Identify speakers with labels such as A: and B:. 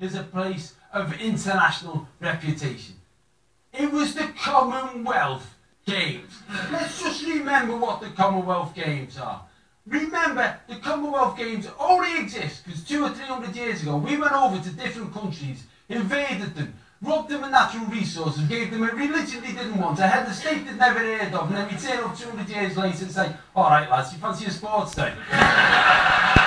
A: is a place of international reputation. It was the Commonwealth Games. Let's just remember what the Commonwealth Games are. Remember, the Commonwealth Games only exist because 200 or 300 years ago we went over to different countries, invaded them, robbed them of natural resources, gave them a religion they didn't want, a head of state they'd never heard of, and then we turn up 200 years later and say, alright lads, you fancy a sports day?